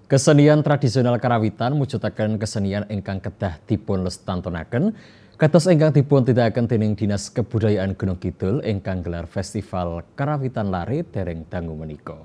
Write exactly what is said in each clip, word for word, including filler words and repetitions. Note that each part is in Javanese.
Kesenian tradisional karawitan mujudaken kesenian ingkang kedah dipun lestantunaken kados ingkang dipun tindakaken dening Dinas Kebudayaan Gunung Kidul ingkang gelar Festival Karawitan Lare dereng dangu menika.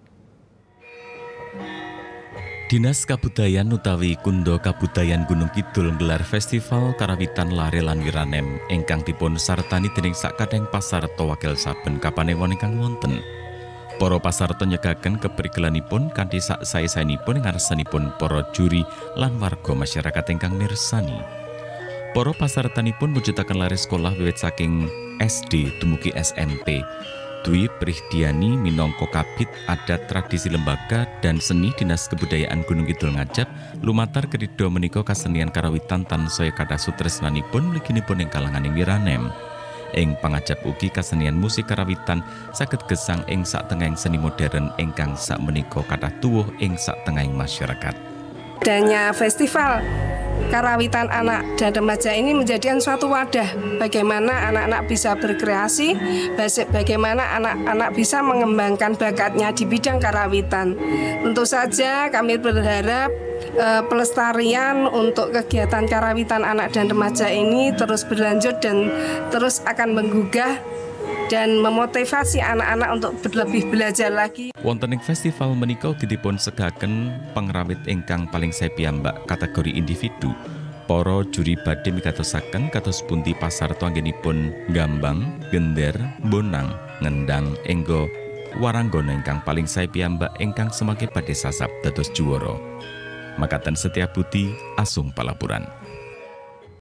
Dinas Kabudayaan utawi Kundo Kabudayaan Gunung Kidul gelar Festival Karawitan Lare lan Wiranem ingkang dipun sartani dening sakadeng pasarta wakil saben kapanewon ingkang wonten. Para pasarta nyegaken keprigelanipun kanthi sak sae-saenipun ngarsanipun para juri lan warga masyarakat ingkang mirsani. Para pasartanipun mujudaken lare sekolah wiwit saking S D dumugi S M P. Dwi Prihdiani minangka kabid adat tradisi lembaga dan seni Dinas Kebudayaan Gunung Kidul ngajab lumatar kedhidha menika kasenian karawitan tansaya kathah sutresnanipun mliginipun ing kalanganing Wiranem. Ing pangajap ugi kasenian musik karawitan saged gesang ing satengahing seni modern ingkang sakmenika kathah tuwuh ing satengahing masyarakat. Adanya festival karawitan anak dan remaja ini menjadikan suatu wadah bagaimana anak-anak bisa berkreasi, bagaimana anak-anak bisa mengembangkan bakatnya di bidang karawitan. Tentu saja kami berharap uh, pelestarian untuk kegiatan karawitan anak dan remaja ini terus berlanjut dan terus akan menggugah dan memotivasi anak-anak untuk lebih belajar lagi. Wonten ing festival menika dipun segaken pangrawit ingkang paling sae piyambak kategori individu. Para juri badhe mikatosaken kados pundi pasarta anggenipun gambang, gender, bonang, ngendang, enggo waranggana ingkang paling sae piyambak ingkang semangke badhe sasab dados juwara. Makaten Setia Budi, Asung Palaburan.